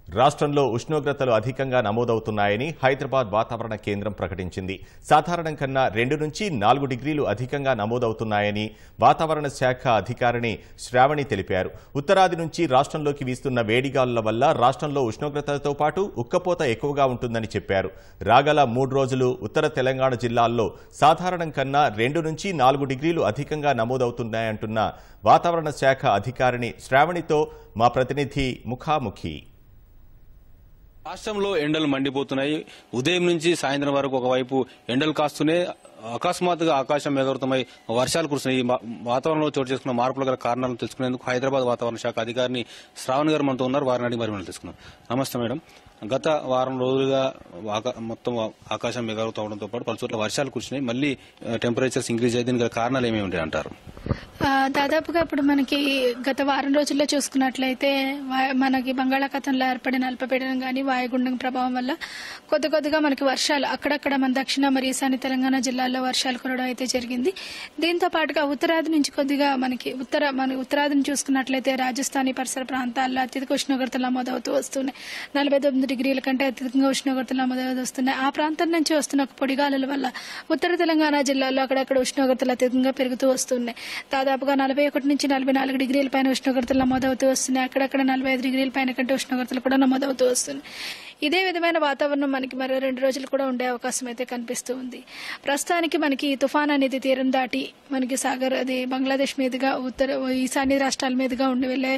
రాష్ట్రంలో ఉష్ణోగ్రతలు అధికంగా నమోదవుతున్నాయని హైదరాబాద్ వాతావరణ కేంద్రం ప్రకటించింది. సాధారణం కన్నా 2 నుంచి 4 డిగ్రీలు అధికంగా నమోదవుతున్నాయని వాతావరణ శాఖ అధికారిణి శ్రావణి తెలిపారు. ఉత్తరాది నుంచి రాష్ట్రంలోకి వీస్తున్న వేడిగాలుల వల్ల రాష్ట్రంలో ఉష్ణోగ్రతలతో పాటు ఉక్కపోత ఎక్కువగా ఉంటుందని చెప్పారు. రాగల 3 రోజులు ఉత్తర తెలంగాణ జిల్లాల్లో సాధారణం కన్నా 2 నుంచి 4 డిగ్రీలు అధికంగా నమోదవుతున్నాయంటున్న వాతావరణ శాఖ అధికారిణి శ్రావణితో మా ప్రతినిధి ముఖాముఖి. రాష్ట్రంలో ఎండలు మండిపోతున్నాయి. ఉదయం నుంచి సాయంత్రం వరకు ఒకవైపు ఎండలు కాస్తూనే అకస్మాత్తుగా ఆకాశం మేఘావృతమై వర్షాలు కురుస్తున్నాయి. వాతావరణంలో చోటు చేసుకున్న మార్పుల గల కారణాలను తెలుసుకునేందుకు హైదరాబాద్ వాతావరణ శాఖ అధికారిని శ్రావణి గారు మనతో ఉన్నారు. వారిని అడిగి మరి తెలుసుకున్నాం. నమస్తే మేడం. గత వారం రోజులుగా మొత్తం ఆకాశం మేఘావృతం అవడంతో పాటు పలు చోట్ల వర్షాలు కురిసినాయి. మళ్ళీ టెంపరేచర్స్ ఇంక్రీజ్ అయ్యి దీనికి కారణాలు ఏమేమి ఉంటాయి అంటారు? దాదాపుగా ఇప్పుడు మనకి గత వారం రోజుల్లో చూసుకున్నట్లయితే మనకి బంగాళాఖాతంలో ఏర్పడిన అల్పపీడనం కానీ వాయుగుండం ప్రభావం వల్ల కొద్దిగా మనకి వర్షాలు అక్కడక్కడ మన దక్షిణ మరియు ఈశాన్య తెలంగాణ జిల్లాల్లో వర్షాలు కురవడం అయితే జరిగింది. దీంతో పాటుగా ఉత్తరాది నుంచి కొద్దిగా మనకి ఉత్తరాదిని చూసుకున్నట్లయితే రాజస్థానీ పరిసర ప్రాంతాల్లో అత్యధిక ఉష్ణోగ్రతలు నమోదవుతూ వస్తున్నాయి. 49 డిగ్రీల కంటే అత్యధికంగా ఉష్ణోగ్రతలు నమోదవుతూ వస్తున్నాయి. ఆ ప్రాంతం నుంచి వస్తున్న పొడిగాలుల వల్ల ఉత్తర తెలంగాణ జిల్లాల్లో అక్కడక్కడ ఉష్ణోగ్రతలు అత్యధికంగా పెరుగుతూ వస్తున్నాయి. దాదాపుగా 41 నుంచి 44 డిగ్రీల పైన ఉష్ణోగ్రతలు నమోదవుతూ వస్తున్నాయి. అక్కడక్కడ 45 డిగ్రీల పైన కంటే ఉష్ణోగ్రతలు కూడా నమోదవుతూ వస్తున్నాయి. ఇదే విధమైన వాతావరణం మనకి మరో 2 రోజులు కూడా ఉండే అవకాశం అయితే కనిపిస్తూ ఉంది. ప్రస్తుతానికి మనకి తుఫాన్ అనేది తీరం దాటి మనకి సాగర్ అది బంగ్లాదేశ్ మీదుగా ఈశాన్య రాష్ట్రాల మీదుగా ఉండి వెళ్లే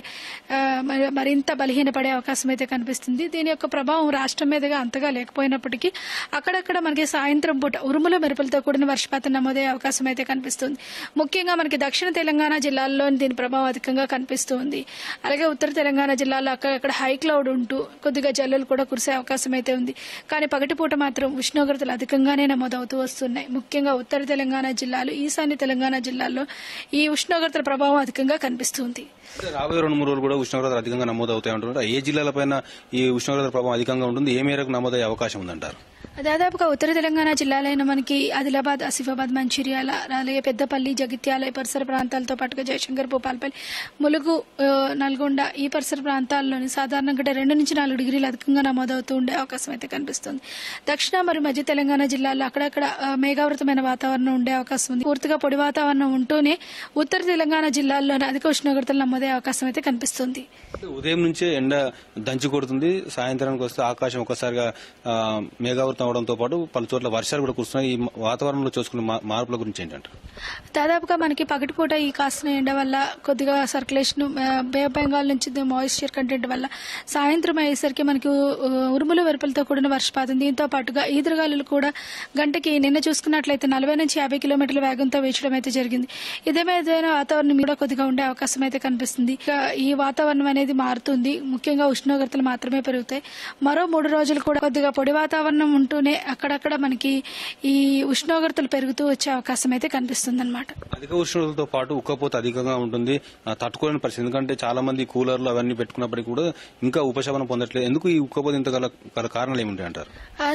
మరింత బలహీనపడే అవకాశం అయితే కనిపిస్తుంది. దీని యొక్క ప్రభావం రాష్ట్రం మీదుగా అంతగా లేకపోయినప్పటికీ అక్కడక్కడ మనకి సాయంత్రం పూట ఉరుముల మెరుపులతో కూడిన వర్షపాతం నమోదయ్యే అవకాశం అయితే కనిపిస్తుంది. ముఖ్యంగా మనకి దక్షిణ తెలంగాణ జిల్లాల్లో దీని ప్రభావం అధికంగా కనిపిస్తుంది. అలాగే ఉత్తర తెలంగాణ జిల్లాలో అక్కడక్కడ హై క్లౌడ్ ఉంటూ కొద్దిగా జల్లులు కూడా కురిసే అవకాశం అయితే ఉంది. కానీ పగటిపూట మాత్రం ఉష్ణోగ్రతలు అధికంగానే నమోదవుతూ వస్తున్నాయి. ముఖ్యంగా ఉత్తర తెలంగాణ జిల్లాలు ఈశాన్య తెలంగాణ జిల్లాల్లో ఈ ఉష్ణోగ్రతల ప్రభావం అధికంగా కనిపిస్తుంది. రాబోయే 2-3 రోజులు కూడా ఉష్ణోగ్రతలు అధికంగా నమోదవుతాయి అంటున్నారు. ఏ జిల్లాలపైన ఈ ఉష్ణోగ్రతల ప్రభావం అధికంగా ఉంటుంది? ఏ మేరకు నమోదయ్యే అవకాశం ఉందంటారు? దాదాపుగా ఉత్తర తెలంగాణ జిల్లాలైన మనకి ఆదిలాబాద్, ఆసిఫాబాద్, మంచిర్యాల, అలాగే పెద్దపల్లి, జగిత్యాల పరిసర ప్రాంతాలతో పాటుగా జయశంకర్, భూపాలపల్లి, ములుగు, నల్గొండ ఈ పరిసర ప్రాంతాల్లోని సాధారణంగా 2 నుంచి 4 డిగ్రీలు అధికంగా నమోదవుతూ ఉండే అవకాశం అయితే కనిపిస్తుంది. దక్షిణ మరియు మధ్య తెలంగాణ జిల్లాల్లో అక్కడక్కడ మేఘావృతమైన వాతావరణం ఉండే అవకాశం ఉంది. పూర్తిగా పొడి వాతావరణం ఉంటూనే ఉత్తర తెలంగాణ జిల్లాల్లోని అధిక ఉష్ణోగ్రతలు నమోదయ్యే అవకాశం అయితే కనిపిస్తుంది. ఉదయం నుంచే ఎండ దంచి కొడుతుంది. సాయంత్రానికి వస్తే ఆకాశం ఒక్కసారిగా మేఘావృతం అవడంతో పాటు పలు చోట్ల వర్షాలు కూడా కురుస్తున్నాయి. ఈ వాతావరణంలో చూసుకున్న మార్పుల గురించి ఏంటంటారు? దాదాపుగా మనకి పగటిపూట ఈ కాసిన ఎండ వల్ల కొద్దిగా సర్క్యులేషన్ బే ఆఫ్ బెంగాల్ నుంచి మాయిశ్చర్ కంటెంట్ వల్ల సాయంత్రం అయ్యేసరికి మనకి ఉరుముల మెరుపులతో కూడిన వర్షపాతం, దీంతో పాటుగా ఈదురుగాలులు కూడా గంటకి నిన్న చూసుకున్నట్లయితే 40 నుంచి 50 కిలోమీటర్ల వేగంతో వీచడం అయితే జరిగింది. ఇదేమైనా వాతావరణం కూడా కొద్దిగా ఉండే అవకాశం అయితే కనిపిస్తుంది. ఈ వాతావరణం అనేది మారుతుంది. ముఖ్యంగా ఉష్ణోగ్రతలు మాత్రమే పెరుగుతాయి. మరో 3 రోజులు కూడా కొద్దిగా పొడి వాతావరణం ఉంటూనే అక్కడక్కడ మనకి ఈ ఉష్ణోగ్రతలు పెరుగుతూ వచ్చే అవకాశం అయితే కనిపిస్తుంది అన్నమాట. అధిక ఉష్ణోగ్రతలతో పాటు ఉక్కపోత అధికంగా ఉంటుంది. తట్టుకోలేని పరిస్థితి. ఎందుకంటే చాలా మంది కూలర్లు అవన్నీ పెట్టుకున్నప్పటికీ కూడా ఇంకా ఉపశమనం పొందట్లేదు. ఎందుకు ఈ ఉక్కపోత ఇంత గల కారణాలు ఏమిటి అంటారు?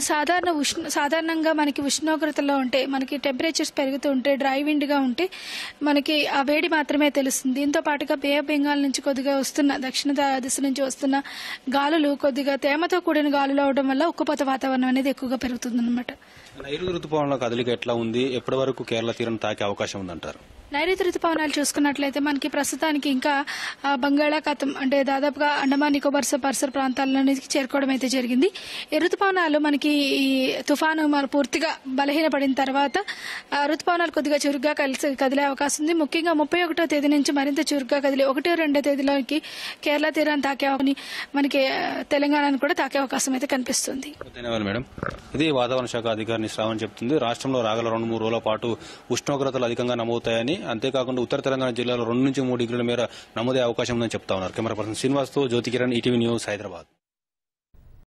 సాధారణంగా మనకి ఉష్ణోగ్రతలో ఉంటే మనకి టెంపరేచర్స్ పెరుగుతూ ఉంటే డ్రై విండ్ గా ఉంటే మనకి ఆ వేడి మాత్రమే తెలుస్తుంది. దీంతో పాటుగా బే ఆఫ్ బెంగాల్ నుంచి కొద్దిగా వస్తున్న దక్షిణ దిశ నుంచి వస్తున్న గాలులు కొద్దిగా తేమతో కూడిన గాలులు అవడం వల్ల ఉక్కపోత వాతావరణం అనేది ఎక్కువగా పెరుగుతుందన్నమాట. నైరుతి రుతుపవనాల కదలిక ఎట్లా ఉంది? ఎప్పటి వరకు కేరళ తీరం తాకే అవకాశం ఉందంటారు? నైరుతి రుతుపవనాలు చూసుకున్నట్లయితే మనకి ప్రస్తుతానికి ఇంకా బంగాళాఖాతం అంటే దాదాపుగా అండమాన్ నికోబార్ పరిసర ప్రాంతాల్లోనికి చేరుకోవడం అయితే జరిగింది. ఈ రుతుపవనాలు మనకి ఈ తుఫాను పూర్తిగా బలహీనపడిన తర్వాత రుతుపవనాలు కొద్దిగా చురుగ్గా కదిలే అవకాశం ఉంది. ముఖ్యంగా 31వ తేదీ నుంచి మరింత చురుగ్గా కదిలి 1-2 తేదీలోకి కేరళ తీరాన్ని తాకే మనకి తెలంగాణను కూడా తాకే అవకాశం అయితే కనిపిస్తుంది. ధన్యవాదాలు మేడం. ఇది వాతావరణ శాఖ అధికారిని శ్రావణ్ చెప్తుంది. రాష్ట్రంలో రాగల 2-3 రోజుల పాటు ఉష్ణోగ్రతలు అధికంగా నమోదవుతాయని, అంతేకాకుండా ఉత్తర తెలంగాణ జిల్లాలో 2 నుంచి 3 డిగ్రీల మేర నమోదయ్యే అవకాశం ఉందని చెప్తా ఉన్నారు. కెమెరా పర్సన్ శ్రీనివాస్తో జ్యోతి కిరణ్, ఈటీవీ న్యూస్, హైదరాబాద్.